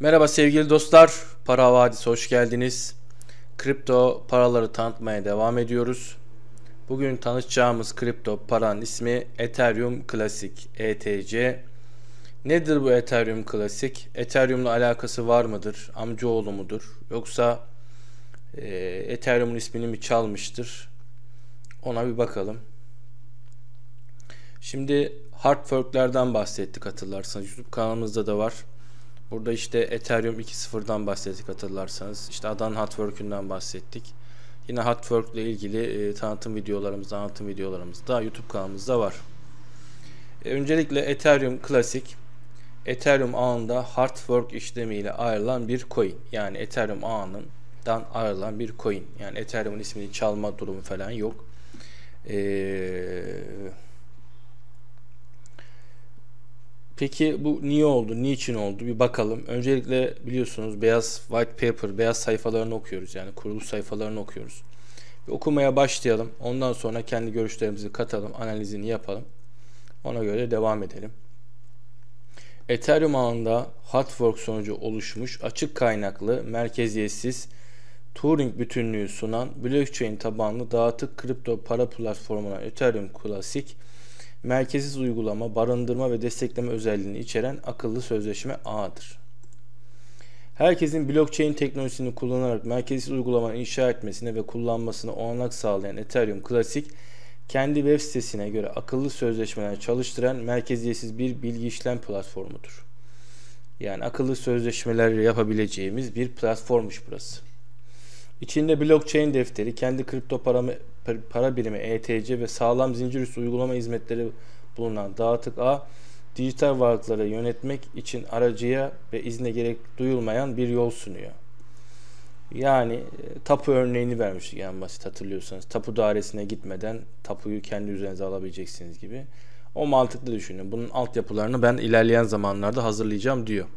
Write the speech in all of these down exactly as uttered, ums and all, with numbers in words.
Merhaba sevgili dostlar, Para Vadisi hoş geldiniz. Kripto paraları tanıtmaya devam ediyoruz. Bugün tanıtacağımız kripto paranın ismi Ethereum Classic, E T C. Nedir bu Ethereum Classic? Ethereum'la alakası var mıdır? Amcaoğlu mudur? Yoksa e, Ethereum'un ismini mi çalmıştır? Ona bir bakalım. Şimdi hard fork'lerden bahsettik hatırlarsanız. YouTube kanalımızda da var. Burada işte Ethereum iki nokta sıfırdan bahsettik hatırlarsanız. İşte Adan hard fork'ünden bahsettik. Yine hard fork ile ilgili e, tanıtım videolarımız, tanıtım videolarımız da YouTube kanalımızda var. E, öncelikle Ethereum Classic, Ethereum ağında hard fork işlemiyle ayrılan bir coin. Yani Ethereum ağından ayrılan bir coin. Yani Ethereum'un ismini çalma durumu falan yok. Eee Peki bu niye oldu? Niçin oldu? Bir bakalım. Öncelikle biliyorsunuz beyaz white paper, beyaz sayfalarını okuyoruz. Yani kuruluş sayfalarını okuyoruz. Bir okumaya başlayalım. Ondan sonra kendi görüşlerimizi katalım, analizini yapalım. Ona göre devam edelim. Ethereum ağında hard fork sonucu oluşmuş açık kaynaklı, merkeziyetsiz, Turing bütünlüğü sunan blockchain tabanlı dağıtık kripto para platformuna Ethereum Classic, merkezsiz uygulama, barındırma ve destekleme özelliğini içeren akıllı sözleşme ağıdır. Herkesin blockchain teknolojisini kullanarak merkezsiz uygulamanı inşa etmesine ve kullanmasına olanak sağlayan Ethereum Classic, kendi web sitesine göre akıllı sözleşmeler çalıştıran merkeziyetsiz bir bilgi işlem platformudur. Yani akıllı sözleşmeler yapabileceğimiz bir platformmuş burası. İçinde blockchain defteri, kendi kripto para, para birimi E T C ve sağlam zincirüstü uygulama hizmetleri bulunan dağıtık ağ, dijital varlıkları yönetmek için aracıya ve izne gerek duyulmayan bir yol sunuyor. Yani tapu örneğini vermiştik en basit hatırlıyorsanız. Tapu dairesine gitmeden tapuyu kendi üzerinize alabileceksiniz gibi. O mantıklı düşünün. Bunun altyapılarını ben ilerleyen zamanlarda hazırlayacağım diyor.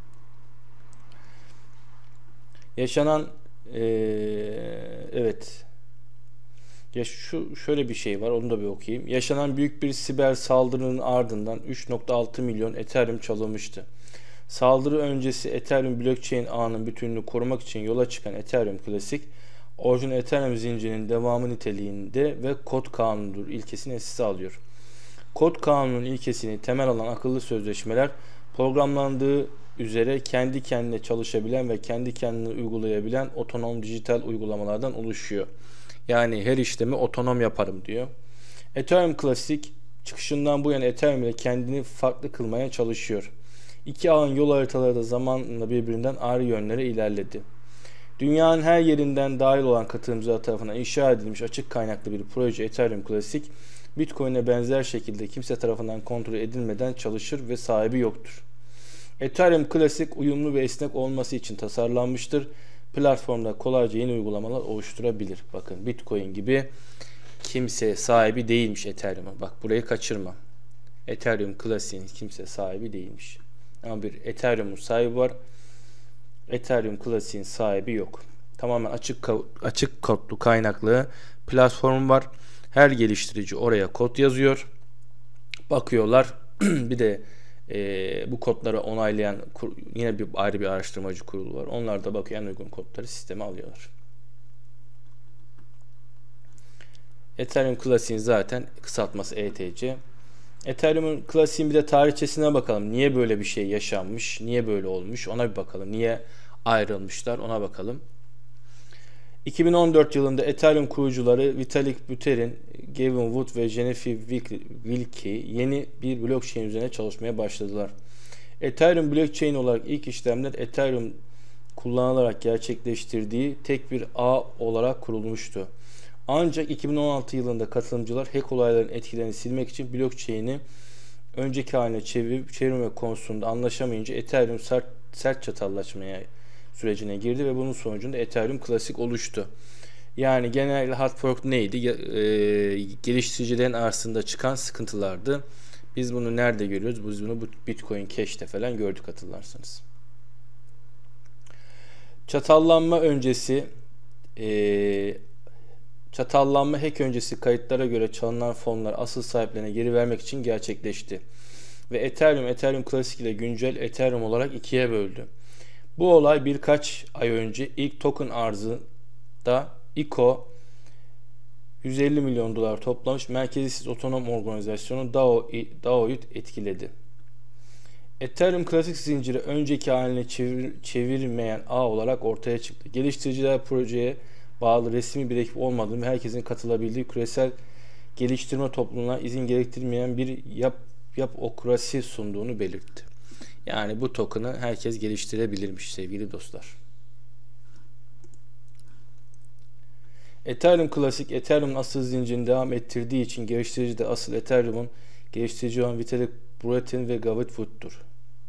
Yaşanan ee, evet. Ya şu şöyle bir şey var, onu da bir okuyayım. Yaşanan büyük bir siber saldırının ardından üç nokta altı milyon Ethereum çalınmıştı. Saldırı öncesi Ethereum blockchain ağının bütünlüğünü korumak için yola çıkan Ethereum Classic, orijinal Ethereum zincirinin devamı niteliğinde ve kod kanunudur ilkesini esas alıyor. Kod kanunun ilkesini temel alan akıllı sözleşmeler, programlandığı üzere kendi kendine çalışabilen ve kendi kendine uygulayabilen otonom dijital uygulamalardan oluşuyor. Yani her işlemi otonom yaparım diyor. Ethereum Classic çıkışından bu yana Ethereum ile kendini farklı kılmaya çalışıyor. İki ağın yol haritaları da zamanla birbirinden ayrı yönlere ilerledi. Dünyanın her yerinden dahil olan katılımcılar tarafından inşa edilmiş açık kaynaklı bir proje Ethereum Classic, Bitcoin'e benzer şekilde kimse tarafından kontrol edilmeden çalışır ve sahibi yoktur. Ethereum Classic uyumlu ve esnek olması için tasarlanmıştır. Platformda kolayca yeni uygulamalar oluşturabilir. Bakın Bitcoin gibi kimse sahibi değilmiş Ethereum'a. Bak burayı kaçırma. Ethereum Classic'in kimse sahibi değilmiş. Ama bir Ethereum'un sahibi var. Ethereum Classic'in sahibi yok. Tamamen açık açık kodlu kaynaklı platform var. Her geliştirici oraya kod yazıyor. Bakıyorlar. Bir de e, bu kodları onaylayan yine bir ayrı bir araştırmacı kurulu var. Onlar da bakıyor, en uygun kodları sisteme alıyorlar. Ethereum Classic'in zaten kısaltması E T C. Ethereum'un Classic'in bir de tarihçesine bakalım. Niye böyle bir şey yaşanmış? Niye böyle olmuş? Ona bir bakalım. Niye ayrılmışlar? Ona bakalım. iki bin on dört yılında Ethereum kurucuları Vitalik Buterin, Gavin Wood ve Jennifer Wilkie yeni bir blockchain üzerine çalışmaya başladılar. Ethereum blockchain olarak ilk işlemler Ethereum kullanılarak gerçekleştirdiği tek bir ağ olarak kurulmuştu. Ancak iki bin on altı yılında katılımcılar hack olaylarının etkilerini silmek için blockchain'i önceki haline çevirip çevirme konusunda anlaşamayınca Ethereum sert, sert çatallaşmaya sürecine girdi ve bunun sonucunda Ethereum Classic oluştu. Yani genel hard fork neydi? E, geliştiricilerin arasında çıkan sıkıntılardı. Biz bunu nerede görüyoruz? Biz bunu Bitcoin Cash'te falan gördük hatırlarsanız. Çatallanma öncesi e, çatallanma hack öncesi kayıtlara göre çalınan fonlar asıl sahiplerine geri vermek için gerçekleşti. Ve Ethereum, Ethereum Classic ile güncel Ethereum olarak ikiye böldü. Bu olay birkaç ay önce ilk token arzında I C O yüz elli milyon dolar toplamış merkezsiz otonom organizasyonu D A O, D A O'yu etkiledi. Ethereum klasik zinciri önceki haline çevir, çevirmeyen ağ olarak ortaya çıktı. Geliştiriciler projeye bağlı resmi bir ekip olmadığını ve herkesin katılabildiği küresel geliştirme topluluğuna izin gerektirmeyen bir yap, yapokrasi sunduğunu belirtti. Yani bu token'ı herkes geliştirebilirmiş sevgili dostlar. Ethereum klasik, Ethereum'un asıl zincirini devam ettirdiği için geliştirici de asıl Ethereum'un geliştirici olan Vitalik Buterin ve Gavin Wood'dur.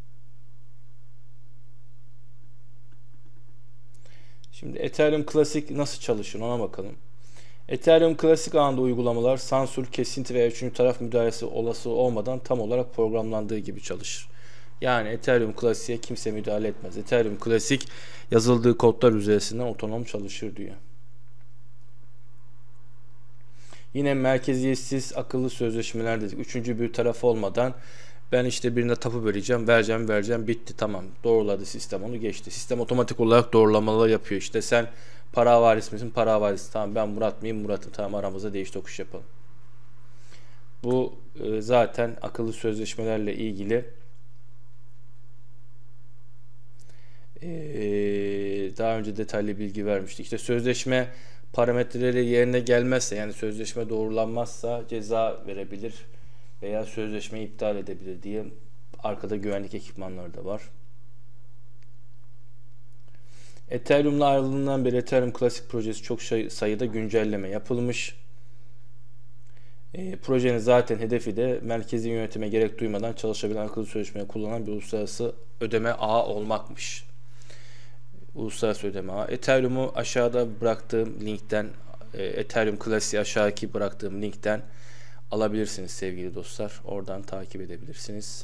Şimdi Ethereum klasik nasıl çalışır ona bakalım. Ethereum klasik ağında uygulamalar sansür, kesinti veya üçüncü taraf müdahalesi olası olmadan tam olarak programlandığı gibi çalışır. Yani Ethereum klasiğe kimse müdahale etmez. Ethereum klasik yazıldığı kodlar üzerinden otonom çalışır diyor. Yine merkeziyetsiz akıllı sözleşmeler dedik. Üçüncü bir taraf olmadan ben işte birine tapu vereceğim, vereceğim, vereceğim, bitti, tamam. Doğruladı sistem, onu geçti. Sistem otomatik olarak doğrulamalar yapıyor. İşte sen para havalisi misin? Para havalisi. Tamam, ben Murat mıyım? Murat'ım. Tamam, aramızda değiş tokuş yapalım. Bu e, zaten akıllı sözleşmelerle ilgili e, daha önce detaylı bilgi vermiştik. İşte sözleşme parametreleri yerine gelmezse, yani sözleşme doğrulanmazsa ceza verebilir veya sözleşmeyi iptal edebilir diye arkada güvenlik ekipmanları da var. Ethereum'la ayrılığından beri Ethereum Classic projesi çok sayıda güncelleme yapılmış. E, projenin zaten hedefi de merkezi yönetime gerek duymadan çalışabilen akıllı sözleşmeyi kullanan bir uluslararası ödeme ağı olmakmış. Uluslararası ödeme ağı. Ethereum'u aşağıda bıraktığım linkten, e, Ethereum Classic'i aşağıdaki bıraktığım linkten alabilirsiniz sevgili dostlar. Oradan takip edebilirsiniz.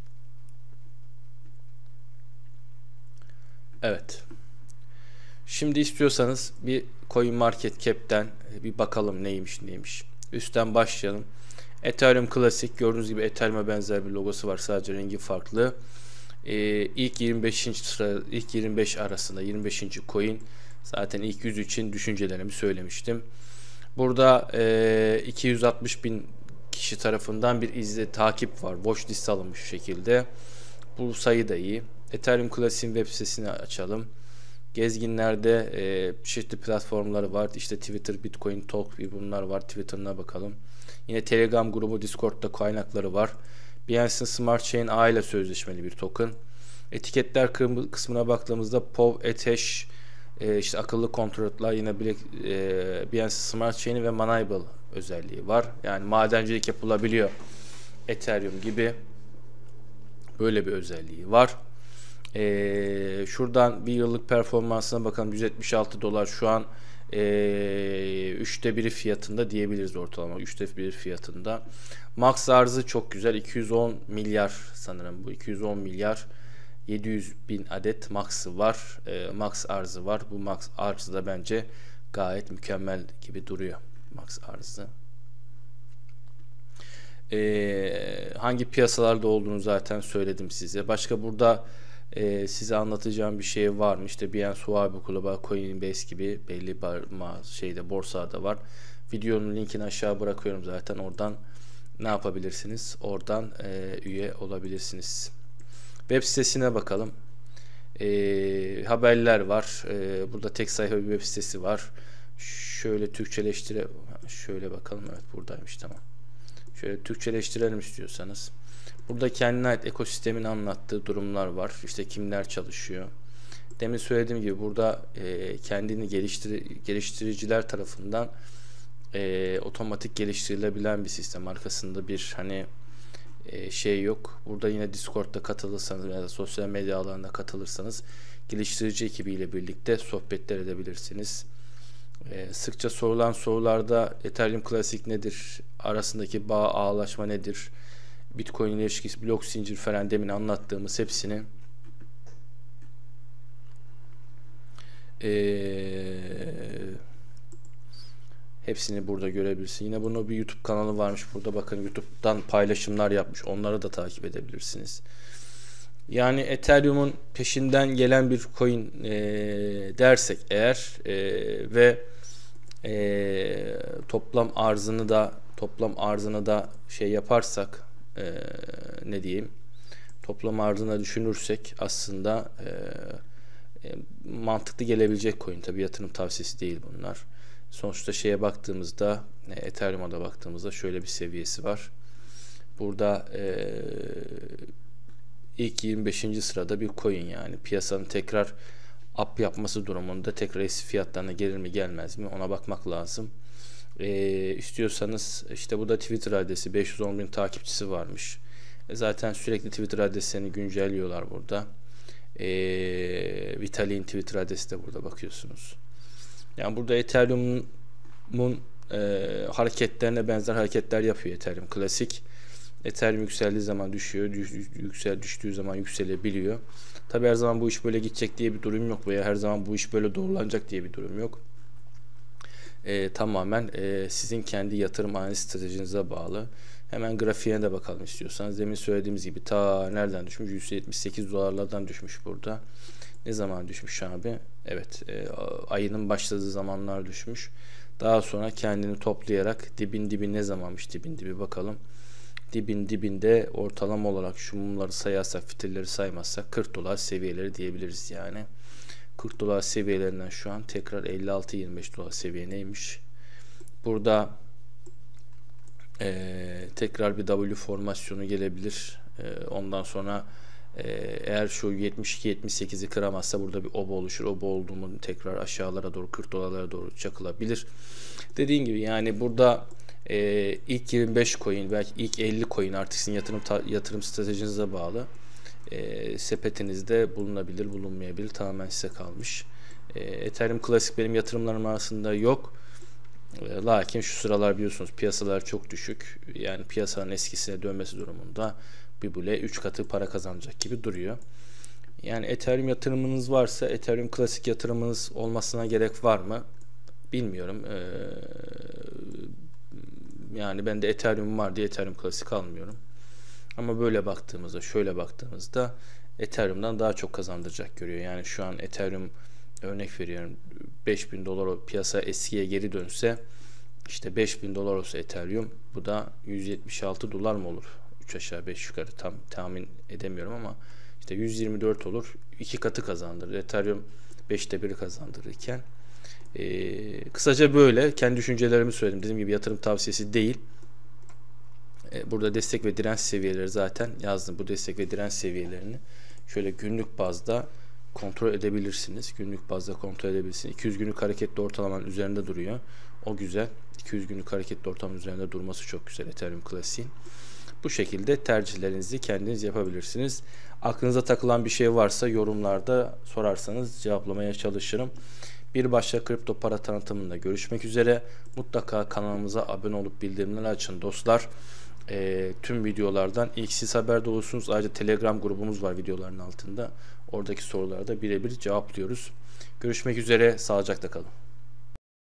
Evet. Şimdi istiyorsanız bir CoinMarketCap'ten bir bakalım neymiş neymiş. Üstten başlayalım. Ethereum Classic, gördüğünüz gibi Ethereum'a benzer bir logosu var, sadece rengi farklı. Ee, ilk yirmi beşinci sıra, ilk yirmi beş arasında yirmi beşinci coin. Zaten ilk yüz için düşüncelerimi söylemiştim. Burada e, iki yüz altmış bin kişi tarafından bir izle takip var. Watchlist alınmış şu şekilde. Bu sayı da iyi. Ethereum Classic'in web sitesini açalım. Gezginlerde e, çeşitli platformları var. İşte Twitter, Bitcoin Talk gibi bunlar var. Twitter'ına bakalım. Yine Telegram grubu, Discord'da kaynakları var. Binance'in Smart Chain ağ ile sözleşmeli bir token. Etiketler kısmına baktığımızda P O V, Ethash, e, işte akıllı kontratlar, yine Black, e, Binance Smart Chain'i ve Monable özelliği var. Yani madencilik yapılabiliyor. Ethereum gibi böyle bir özelliği var. Ee, şuradan bir yıllık performansına bakalım. yüz yetmiş altı dolar şu an ee, üçte biri fiyatında diyebiliriz ortalama. Üçte biri fiyatında. Max arzı çok güzel. iki yüz on milyar sanırım bu. iki yüz on milyar yedi yüz bin adet max'ı var. Ee, max arzı var. Bu max arzı da bence gayet mükemmel gibi duruyor. Max arzı. Ee, hangi piyasalarda olduğunu zaten söyledim size. Başka burada Ee, size anlatacağım bir şey var mı? İşte Binance, Huobi, Global, Coinbase gibi belli bir şeyde, borsada var. Videonun linkini aşağı bırakıyorum zaten. Oradan ne yapabilirsiniz? Oradan e, üye olabilirsiniz. Web sitesine bakalım. E, haberler var. E, burada tek sayfa bir web sitesi var. Şöyle Türkçeleştire, şöyle bakalım. Evet, buradaymış, tamam. Şöyle Türkçeleştirelim istiyorsanız. Burada kendine ait ekosistemin anlattığı durumlar var. İşte kimler çalışıyor. Demin söylediğim gibi burada e, kendini geliştir geliştiriciler tarafından e, otomatik geliştirilebilen bir sistem. Arkasında bir hani e, şey yok. Burada yine Discord'da katılırsanız ya da sosyal medya alanına katılırsanız geliştirici ekibiyle birlikte sohbetler edebilirsiniz. E, sıkça sorulan sorularda Ethereum Classic nedir? Arasındaki bağ, ağlaşma nedir? Bitcoin ilişkisi, blok zincir falan demin anlattığımız hepsini ee, hepsini burada görebilirsin. Yine bunun bir YouTube kanalı varmış. Burada bakın, YouTube'dan paylaşımlar yapmış. Onları da takip edebilirsiniz. Yani Ethereum'un peşinden gelen bir coin e, dersek eğer e, ve e, toplam arzını da toplam arzını da şey yaparsak e, ne diyeyim, toplam arzına düşünürsek aslında e, e, mantıklı gelebilecek coin. Tabi yatırım tavsiyesi değil bunlar. Sonuçta şeye baktığımızda, e, Ethereum'a da baktığımızda şöyle bir seviyesi var. Burada e, ilk yirmi beşinci sırada bir coin, yani piyasanın tekrar up yapması durumunda tekrar eski fiyatlarına gelir mi gelmez mi ona bakmak lazım. E, istiyorsanız işte bu da Twitter adresi, beş yüz on bin takipçisi varmış. E, zaten sürekli Twitter adreslerini güncelliyorlar burada. E, Vitalik'in Twitter adresi de burada, bakıyorsunuz. Yani burada Ethereum'un e, hareketlerine benzer hareketler yapıyor Ethereum klasik. Ethereum yükseldiği zaman düşüyor, düş, yüksel düştüğü zaman yükselebiliyor. Tabi her zaman bu iş böyle gidecek diye bir durum yok veya her zaman bu iş böyle doğrulanacak diye bir durum yok. E, tamamen e, sizin kendi yatırım analiz stratejinize bağlı. Hemen grafiğe de bakalım istiyorsanız. Demin söylediğimiz gibi ta nereden düşmüş? yüz yetmiş sekiz dolarlardan düşmüş burada. Ne zaman düşmüş abi? Evet, e, ayının başladığı zamanlar düşmüş. Daha sonra kendini toplayarak dibin dibi ne zamanmış, dibin dibi bakalım. Dibin dibinde ortalama olarak şu mumları sayarsak, fitilleri saymazsak kırk dolar seviyeleri diyebiliriz yani. kırk dolar seviyelerinden şu an tekrar elli altı yirmi beş dolar seviye neymiş? Burada e, tekrar bir W formasyonu gelebilir. E, ondan sonra e, eğer şu yetmiş iki yetmiş sekizi kıramazsa burada bir oba oluşur. Oba olduğumu tekrar aşağılara doğru kırk dolarlara doğru çakılabilir. Dediğim gibi yani burada e, ilk yirmi beş coin, belki ilk elli coin artık sizin yatırım yatırım stratejinize bağlı. E, sepetinizde bulunabilir, bulunmayabilir. Tamamen size kalmış. E, Ethereum Classic benim yatırımlarım arasında yok. E, lakin şu sıralar biliyorsunuz piyasalar çok düşük. Yani piyasanın eskisine dönmesi durumunda bir bile üç katı para kazanacak gibi duruyor. Yani Ethereum yatırımınız varsa Ethereum Classic yatırımınız olmasına gerek var mı? Bilmiyorum. E, yani ben de Ethereum var diye Ethereum Classic almıyorum. Ama böyle baktığımızda, şöyle baktığımızda Ethereum'dan daha çok kazandıracak görüyor. Yani şu an Ethereum, örnek veriyorum, beş bin dolar o piyasa eskiye geri dönse, işte beş bin dolar olsa Ethereum, bu da yüz yetmiş altı dolar mı olur? üç aşağı beş yukarı tam tahmin edemiyorum ama işte yüz yirmi dört olur. iki katı kazandırır. Ethereum beşte biri kazandırırken. Ee, kısaca böyle kendi düşüncelerimi söyledim. Dediğim gibi yatırım tavsiyesi değil. Burada destek ve direnç seviyeleri zaten yazdım. Bu destek ve direnç seviyelerini şöyle günlük bazda kontrol edebilirsiniz. Günlük bazda kontrol edebilirsiniz. iki yüz günlük hareketli ortalamanın üzerinde duruyor. O güzel. iki yüz günlük hareketli ortalamanın üzerinde durması çok güzel Ethereum Classic'in. Bu şekilde tercihlerinizi kendiniz yapabilirsiniz. Aklınıza takılan bir şey varsa yorumlarda sorarsanız cevaplamaya çalışırım. Bir başka kripto para tanıtımında görüşmek üzere. Mutlaka kanalımıza abone olup bildirimleri açın dostlar. E, tüm videolardan ilk siz haberdar olursunuz. Ayrıca Telegram grubumuz var videoların altında. Oradaki soruları da birebir cevaplıyoruz. Görüşmek üzere. Sağlıcakla kalın.